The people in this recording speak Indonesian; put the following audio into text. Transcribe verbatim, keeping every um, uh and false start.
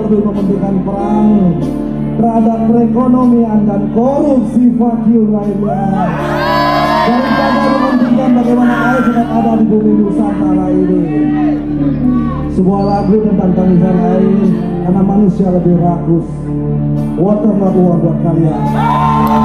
lebih mementingkan perang terhadap perekonomian dan korupsi fakir lainnya daripada mementingkan bagaimana air sedang ada di bumi Nusantara ini. Sebuah lagu tentang tangisan air karena manusia lebih rakus. Water not war buat kalian.